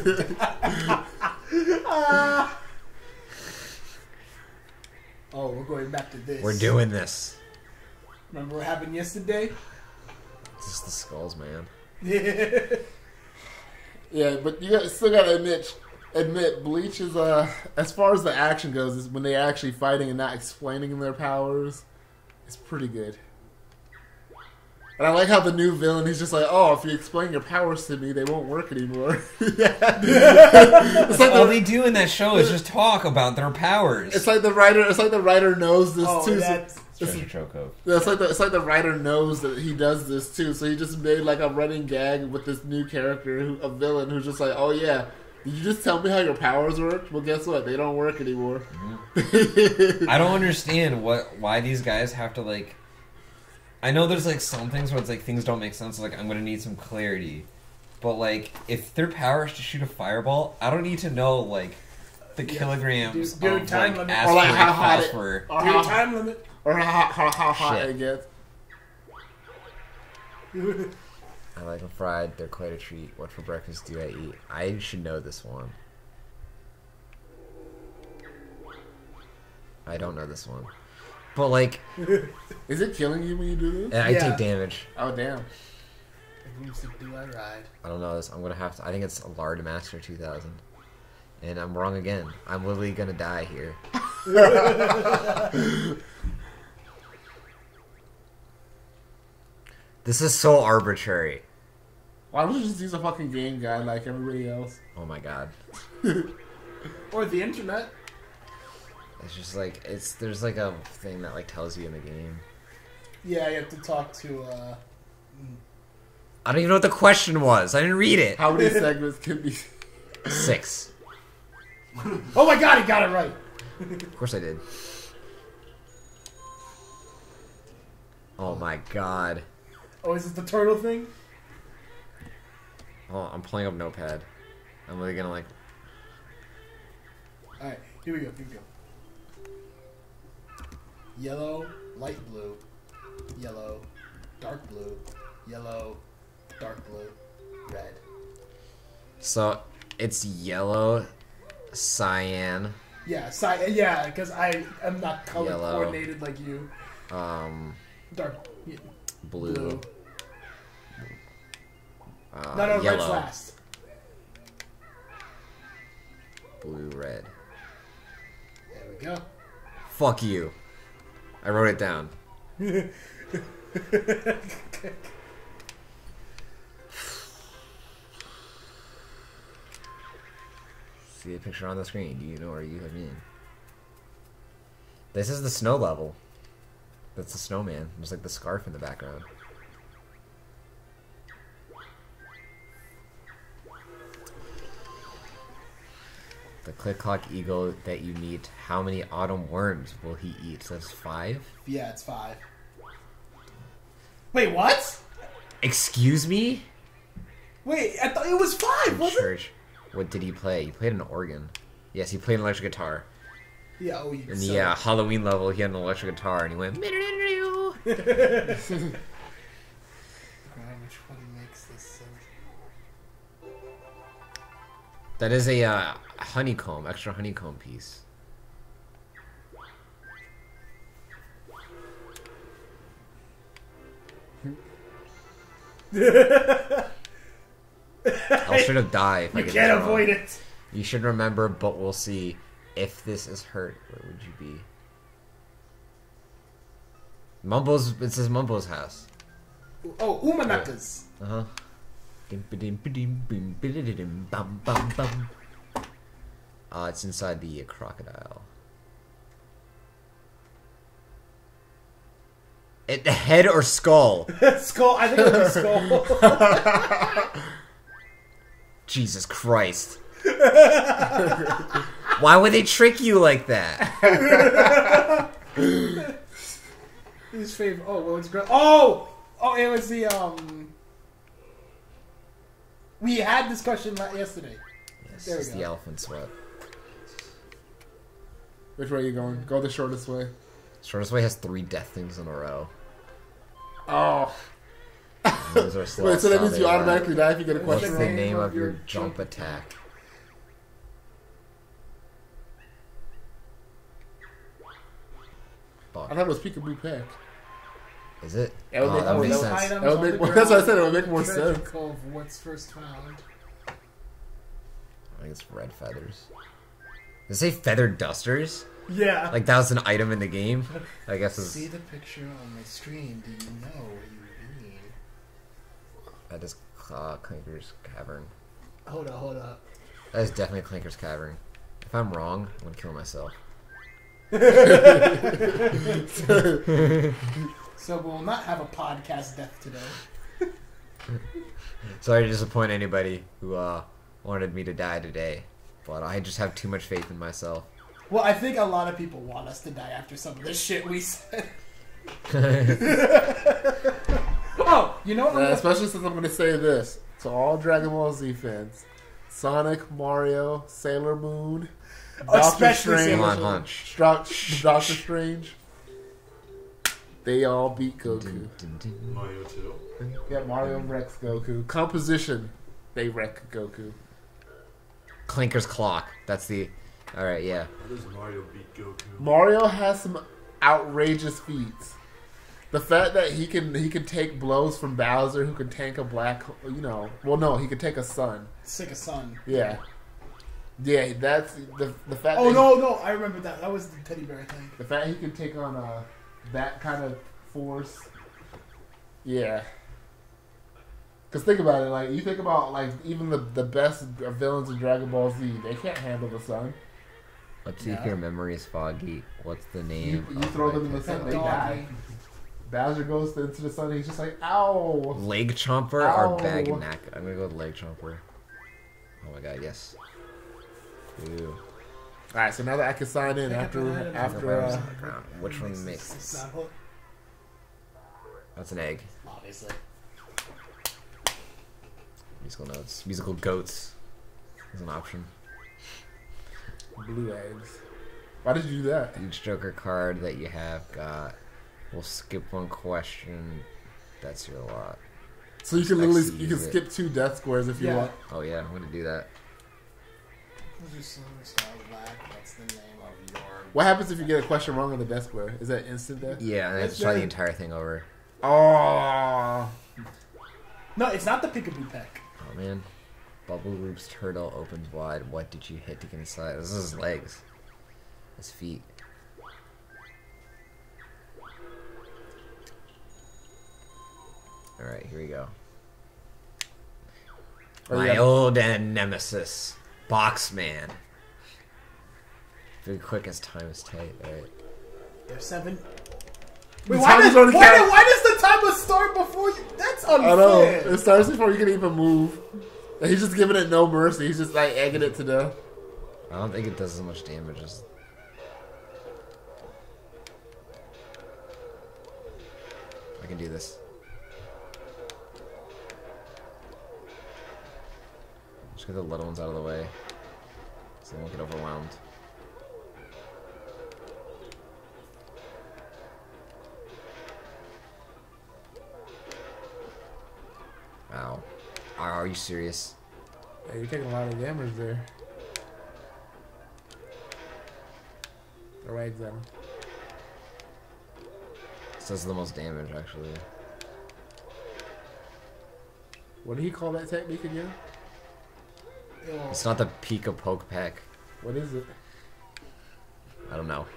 Oh, we're going back to this. We're doing this. Remember what happened yesterday? It's just the skulls, man. Yeah, but you got, still gotta admit, admit Bleach is uh as far as the action goes, is when they're actually fighting and not explaining their powers, it's pretty good. And I like how the new villain, he's just like, oh, if you explain your powers to me, they won't work anymore. It's like all the, they do in that show is just talk about their powers. it's like the writer. It's like the writer knows this Oh, too. So, that's- it's, Treasure Choco. it's like the it's like the writer knows that he does this too. So he just made like a running gag with this new character, who, a villain, who's just like, oh yeah, did you just tell me how your powers work? Well, guess what? They don't work anymore. I don't understand what why these guys have to like. I know there's like some things where it's like things don't make sense. Like I'm gonna need some clarity, but like if their power is to shoot a fireball, I don't need to know like the Yeah. kilograms Dude, dude, of time like limit. Or like aspirin how hot it- phosphor. Or Dude, how, time limit. or how, how, how hot Shit. it gets. I like them fried. They're quite a treat. What for breakfast do I eat? I should know this one. I don't know this one. But, like, Is it killing you when you do this? I Yeah. take damage. Oh damn! Do I ride? I don't know this. I'm going to have to... I think it's Lard Master two thousand. And I'm wrong again. I'm literally going to die here. This is so arbitrary. Why don't you just use a fucking game guide like everybody else? Oh my god. Or the internet. It's just like... it's There's like a thing that like tells you in the game. Yeah, you have to talk to. uh... I don't even know what the question was. I didn't read it. How many segments can be? Six. Oh my god, he got it right. Of course I did. Oh my god. Oh, is it the turtle thing? Oh, I'm pulling up Notepad. I'm really gonna like... Alright, here we go, here we go. Yellow, light blue, yellow, dark blue, yellow, dark blue, red. So, it's yellow, cyan, Yeah, si- yeah, because I am not color Yellow. coordinated like you. um, Dark yeah, blue, blue. Uh, No, no, red's yellow, last. blue, red. There we go. Fuck you. I wrote it down. See the picture on the screen. Do you know where you have mean? This is the snow level. That's the snowman. There's like the scarf in the background. The click clock eagle that you meet. How many autumn worms will he eat? So that's five? Yeah, it's five. Wait, what? Excuse me? Wait, I thought it was five, In wasn't it? church. What did he play? He played an organ. Yes, he played an electric guitar. Yeah, oh, you In so- the uh, Halloween level, he had an electric guitar, and he went. God, which one makes this sense? That is a uh, honeycomb, extra honeycomb piece. I'll straight up die if I You get can't this wrong. avoid it. You should remember, but we'll see. If this is hurt, where would you be? Mumbo's. It says Mumbo's house. Oh, Umanakas. Uh huh. Uh, it's inside the crocodile. It head or skull? Skull. I think it was skull. Jesus Christ! Why would they trick you like that? His favorite. Oh, well, it's great. Oh, oh, it was the um. We had this question la- yesterday. Yes, There we it's go. the elephant sweat. Which way are you going? Go the shortest way. Shortest way has three death things in a row. Oh. And those are Wait, slots so that how means they you run. automatically die if you get a What's question the wrong? name of your your jump jump attack? I thought it was Peekaboo Peck. Is it? That would Oh, make that more would make Those sense. items That would on make the more- ground that's what I said, it would make more treasure sense. Cove, what's first found? I think it's red feathers. Did it say feathered dusters? Yeah. Like that was an item in the game? I guess it's... See the picture on my screen. Do you know what you mean? That is uh, Clinker's Cavern. Hold up, hold up. That is definitely Clinker's Cavern. If I'm wrong, I'm gonna kill myself. So we'll not have a podcast death today. Sorry to disappoint anybody who uh, wanted me to die today, but I just have too much faith in myself. Well, I think a lot of people want us to die after some of the shit we said. Oh, you know what? I'm Yeah, gonna- especially since I'm going to say this to all Dragon Ball Z fans: Sonic, Mario, Sailor Moon, Oh, Doctor especially Strange, Come on, Hunch. Stro- Doctor Strange. They all beat Goku. Mario two. Yeah, Mario wrecks Goku. Composition, they wreck Goku. Clinker's Clock. That's the... Alright, yeah. How does Mario beat Goku? Mario has some outrageous feats. The fact that he can he can take blows from Bowser, who can tank a black, you know, well, no, he can take a sun. Sick of sun. Yeah, yeah, that's the the fact. Oh that no, no, I remember that. That was the teddy bear thing. The fact he can take on uh, that kind of force. Yeah. Because think about it, like, you think about, like, even the, the best villains in Dragon Ball Z, they can't handle the sun. Let's see Yeah. if your memory is foggy. What's the You, name? you of throw my them in the pet sun, dog? they die. Bowser goes into the sun, and he's just like, ow! Leg Chomper Ow. or Bag and Knack? I'm gonna go with Leg Chomper. Oh my god, yes. Ooh. Alright, so now that I can sign in after, after, uh, on the ground. Which one makes sense? That's an egg. Obviously. Musical notes. Musical goats is an option. blue eggs. Why did you do that? Each Joker card that you have got. We'll skip one question. That's your lot. So you can literally, Actually you can use it. skip two death squares if you Yeah. want. Oh yeah, I'm gonna do that. Silver Star Black, that's the name of your... What happens if you get a question wrong on the death square? Is that instant death? Yeah, and I have That's to try the right. entire thing over. Oh, No, it's not the Peekaboo Peck. Oh man. Bubble Loop's turtle opens wide. What did you hit to get inside? This is his legs. His feet. Alright, here we go. Oh, My yeah. old and nemesis, Boxman. Very quick as time is tight. Alright. There's seven. The Wait, why time does, is already why, counted. did, why does the timer start before you? That's I know. unfair. It starts before you can even move. And he's just giving it no mercy. He's just like egging it to death. I don't think it does as much damage as... I can do this. Just get the little ones out of the way, so they won't get overwhelmed. Wow. Are, are you serious? Yeah, you're taking a lot of damage there. Throw eggs at him. This does the most damage, actually. What did he call that technique again? It's not the Pika Poke Pack. What is it? I don't know.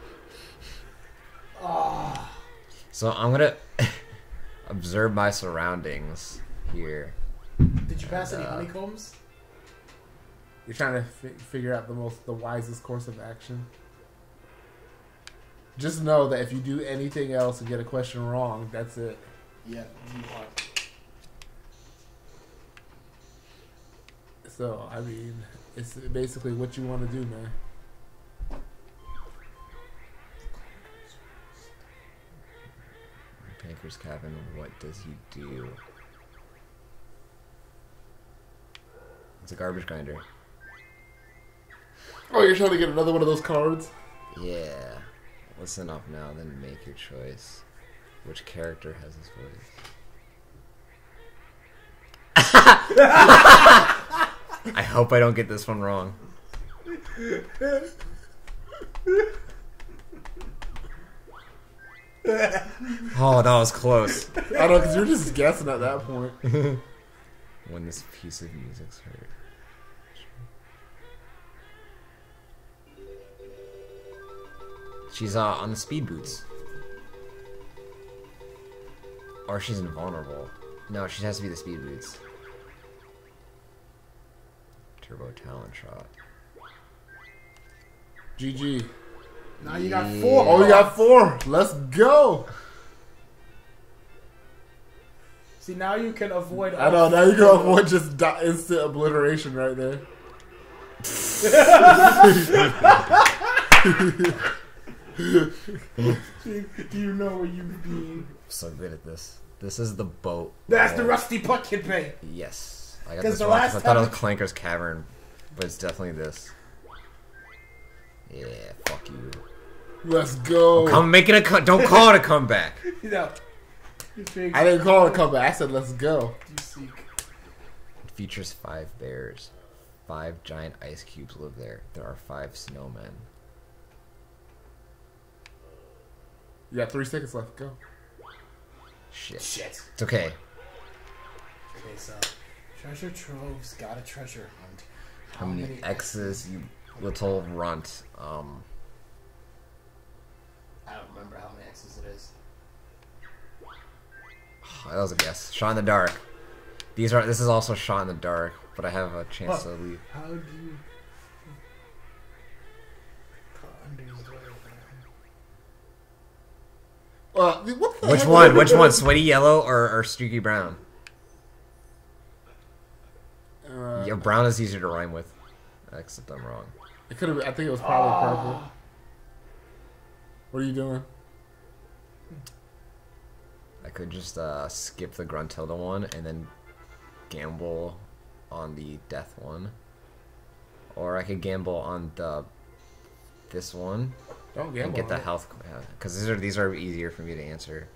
Ah, So I'm gonna observe my surroundings here. did you pass And, any uh, honeycombs? You're trying to fi- figure out the most, the wisest course of action. Just know that if you do anything else and get a question wrong, that's it. Yeah, you are. So, I mean, it's basically what you want to do, man. Panker's Cabin, what does he do? It's a garbage grinder. Oh, you're trying to get another one of those cards? Yeah. Listen up now, then make your choice. Which character has this voice? I hope I don't get this one wrong. Oh, that was close. I know, because you're just guessing at that point. When this piece of music's heard. She's uh, on the speed boots. Or she's invulnerable. No, she has to be the speed boots. Turbo talent shot. G G. Now you got four. Oh, you got four. Let's go. See, now you can avoid. I know. Now you can avoid just di- instant obliteration right there. Do you know where you've been? I'm so good at this. This is the boat. That's the boat. rusty pumpkin pay. Yes. I got 'Cause this the wrong, 'cause last I thought it time- was Clanker's Cavern, but it's definitely this. Yeah, fuck you. Let's go. Come making a co- don't call it a comeback. You know. I didn't call it a comeback. I said let's go. You seek. It features five bears. Five giant ice cubes live there. There are five snowmen. You got three seconds left. Go. Shit. Shit. It's okay. Okay, so treasure troves, got a treasure hunt. How many X's, you little runt? Um, I don't remember how many X's it is. that was a guess. Shot in the dark. These are. This is also shot in the dark, but I have a chance Huh. to leave. How do you? Uh, what the Which heck? one? Which one? Sweaty yellow or, or streaky brown? Uh, Yeah, brown is easier to rhyme with. Except I'm wrong. It could have. I think it was probably purple. What are you doing? I could just uh, skip the Gruntilda one and then gamble on the death one, or I could gamble on the this one Don't and gamble. get the on it. health, because these are these are easier for me to answer.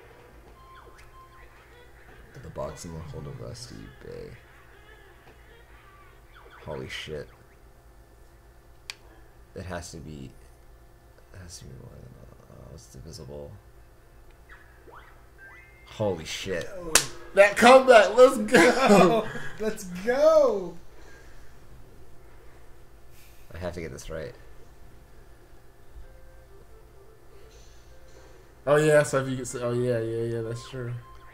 The box in the hold of Rusty Bay. Holy shit! It has to be. It has to be more than uh, it's divisible. Holy shit! That comeback. Let's go. Let's go. I have to get this right. Oh yeah. So if you could say, oh yeah, yeah, yeah. That's true.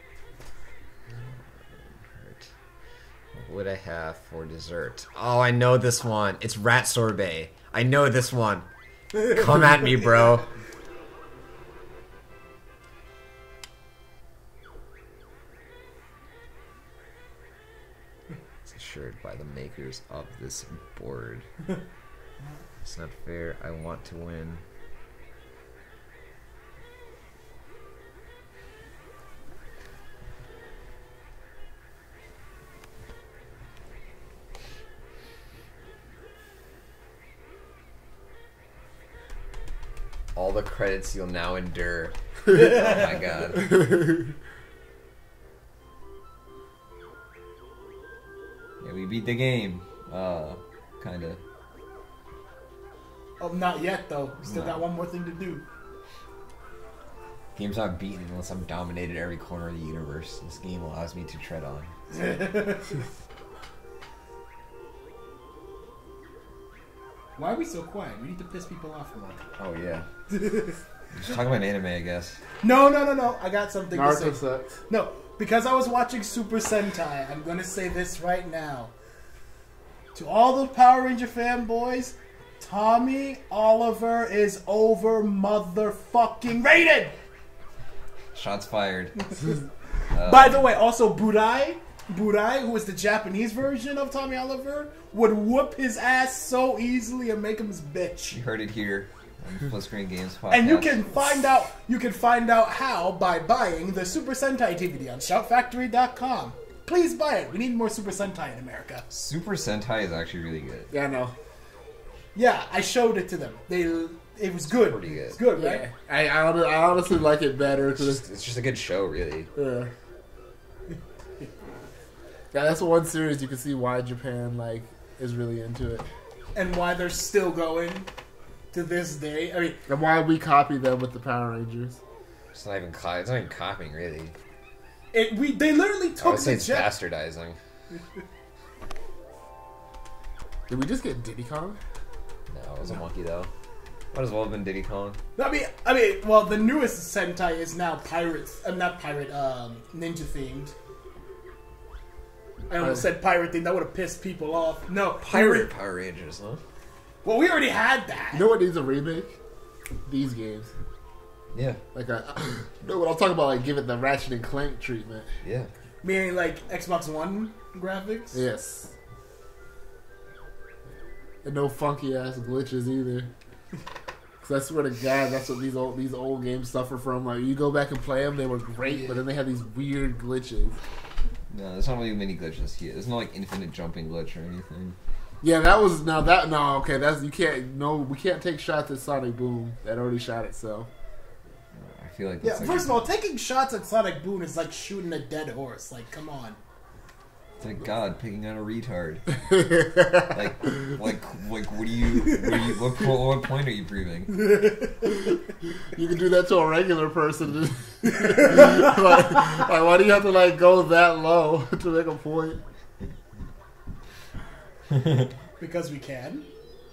What would I have for dessert? Oh, I know this one. It's rat sorbet. I know this one. Come at me, bro. It's assured by the makers of this board. It's not fair. I want to win. All the credits you'll now endure. Oh my god. Yeah, we beat the game. Uh, kinda. Oh, not yet though. We still No. got one more thing to do. Game's not beaten unless I've dominated every corner of the universe. This game allows me to tread on. Why are we so quiet? We need to piss people off more. Oh yeah. Just talk about anime, I guess. No, no, no, no. I got something to Naruto say. sucks. No, because I was watching Super Sentai, I'm gonna say this right now. To all the Power Ranger fanboys, Tommy Oliver is over motherfucking rated! Shots fired. Uh, By the way, also Burai, Burai, who is the Japanese version of Tommy Oliver, would whoop his ass so easily and make him his bitch. You heard it here on the Split Screen Games podcast. And you can find out you can find out how by buying the Super Sentai D V D on shout factory dot com. Please buy it. We need more Super Sentai in America. Super Sentai is actually really good. Yeah, I know. Yeah, I showed it to them. They it was good. Pretty good. It's good, right? Yeah. I, I, hon- I honestly like it better It's because just, it's just a good show, really. yeah. Yeah, that's one series you can see why Japan like is really into it, And why they're still going to this day. I mean, and why we copy them with the Power Rangers. It's not even co- it's not even copying, really. It we they literally I took would say the it's jet. bastardizing. Did we just get Diddy Kong? No, it was a monkey though. Might as well have been Diddy Kong. I mean, I mean, well, the newest Sentai is now pirates. I'm uh, not pirate, um, ninja themed. I almost said pirate themed. That would have pissed people off. No, Pirate Power Rangers, huh? Well, we already had that. You know what needs a remake? These games. Yeah. Like a, no, what I'm talking about, like give it the Ratchet and Clank treatment. Yeah. Meaning like Xbox One graphics. Yes. And no funky ass glitches either. Cause I swear to God, that's what these old these old games suffer from. Like you go back and play them, they were great, but then they had these weird glitches. No, there's not really many glitches here. There's no like infinite jumping glitch or anything. Yeah, that was now that no okay. That's you can't no we can't take shots at Sonic Boom. That already shot itself. I feel like Yeah, that's like, first of all, taking shots at Sonic Boom is like shooting a dead horse. Like, come on. it's like God picking on a retard. like, like, like, what do you, what, do you, what, po- what point are you proving? You can do that to a regular person. like, like, why do you have to like go that low to make a point? Because we can.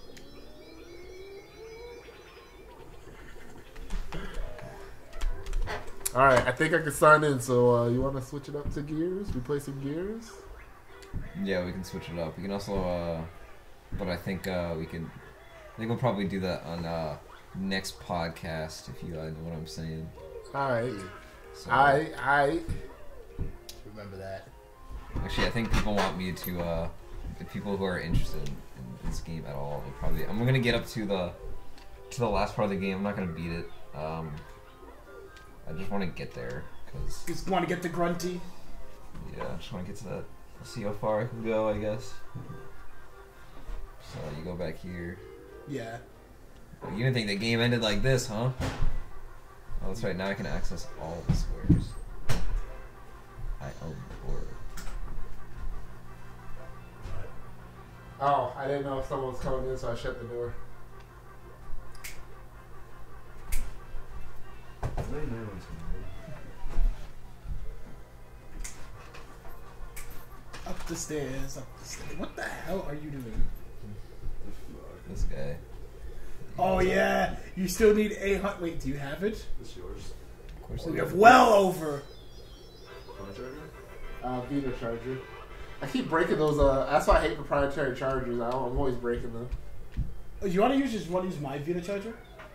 All right, I think I can sign in. So uh, you want to switch it up to Gears? We play some Gears. Yeah, we can switch it up. We can also, uh, but I think uh, we can. I think we'll probably do that on uh, next podcast if you uh, know what I'm saying. All right, So, I I Remember that. Actually, I think people want me to. Uh, the people who are interested in, in this game at all, will probably. I'm gonna get up to the to the last part of the game. I'm not gonna beat it. Um, I just want to get there because Just want to get the grunty. yeah, I just want to get to that. See how far I can go, I guess. So you go back here. Yeah. You didn't think the game ended like this, huh? Oh, that's right. Now I can access all the squares. I own the board. oh I didn't know if someone was coming in, so I shut the door. Up the stairs, up the stairs. What the hell are you doing? This guy. Oh yeah, you still need a hunt. Wait, do you have it? It's yours. Of course. We I have do. well over. Phone charger? Uh, Vita charger. I keep breaking those. Uh, that's why I hate proprietary chargers. I, I'm always breaking them. Oh, you want to use just want to use my Vita charger?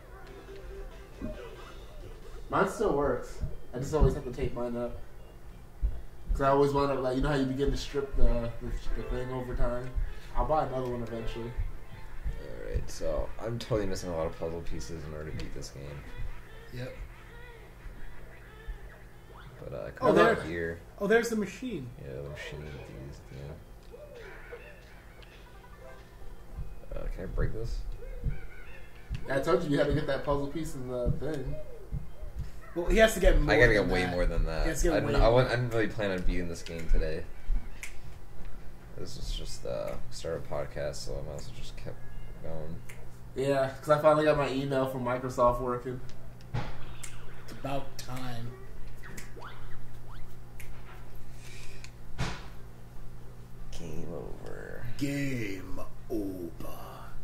Mine still works. I just always have to tape mine up. Cause I always wind up like you know how you begin to strip the the, the thing over time. I'll buy another one eventually. Alright, so I'm totally missing a lot of puzzle pieces in order to beat this game. Yep. But uh, Oh, come there- out here. Oh, there's the machine. Yeah, the machine with these. Yeah. Uh, can I break this? I told you you had to get that puzzle piece in the thing. Well, he has to get more. I gotta get than way that. more than that. He has to get I, didn't, way I, more. wouldn't- I didn't really plan on beating this game today. This is just uh, start a podcast, so I might as well just kept going. Yeah, because I finally got my email from Microsoft working. It's about time. Game over. Game over.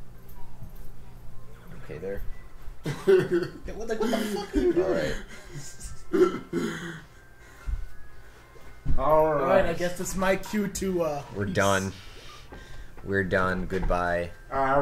Okay, there. Yeah, what, like, what the fuck are you doing? All right. All All right. right, I guess it's my cue to. uh We're done. We're done. Goodbye. All right.